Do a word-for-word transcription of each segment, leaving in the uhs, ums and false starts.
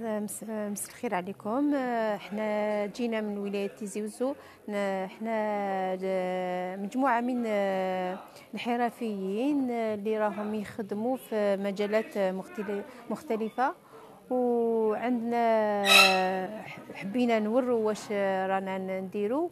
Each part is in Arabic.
مس مس الخير عليكم. احنا جينا من ولاية تيزي وزو. احنا مجموعة من الحرفيين اللي راهم يخدموا في مجالات مختلفة، وعندنا حبينا نوروا واش رانا نديروا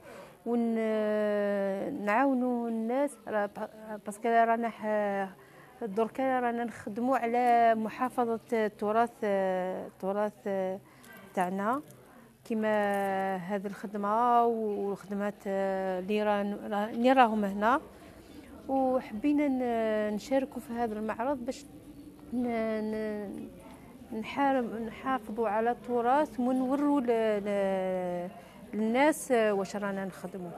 ونعاونوا الناس، باسكو رانا دركا رانا نخدموا على محافظة التراث التراث تاعنا، كما هذه الخدمة والخدمات اللي راهم هنا. وحبينا نشاركوا في هذا المعرض باش نحافظوا على التراث ونوروا للناس واش رانا نخدموا.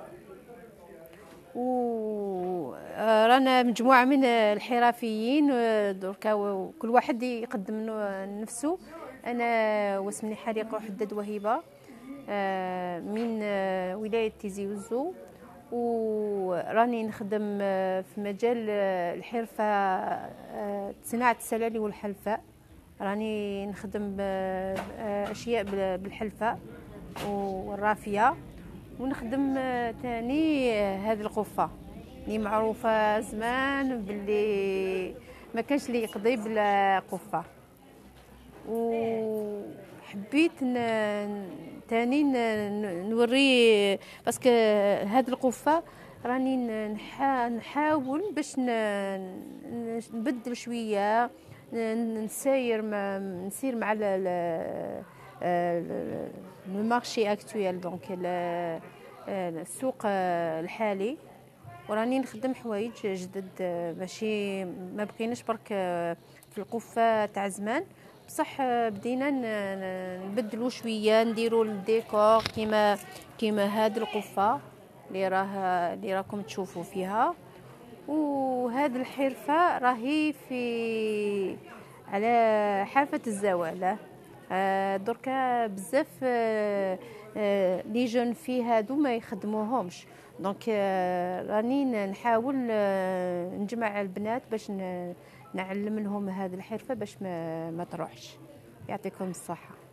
ورانا مجموعة من الحرفيين دركا، وكل واحد يقدم نفسه. أنا واسمي حريقة وحدد وهيبة من ولاية تيزي وزو، وراني نخدم في مجال الحرفة صناعة السلالي والحلفاء. راني نخدم أشياء بالحلفاء والرافية، ونخدم تاني هذه القفة اللي معروفة زمان باللي ما كانش اللي يقضي بلا قفة. وحبيت تاني نوري باسكو هذه القفة راني نحاول باش نبدل شوية، نسير نسير مع المارشي اكتويل، دونك السوق الحالي. وراني نخدم حوايج جدد، ماشي ما بقيناش برك في القفه تاع زمان، بصح بدينا نبدلوا شويه، نديروا الديكور كيما كيما هذه القفه اللي راه اللي راكم تشوفوا فيها. وهذه الحرفه راهي في على حافه الزوال. دركا بزاف لي جون في هادو ما يخدموهمش، دونك راني نحاول نجمع البنات باش نعلم لهم هذه الحرفه باش ما, ما تروحش. يعطيكم الصحه.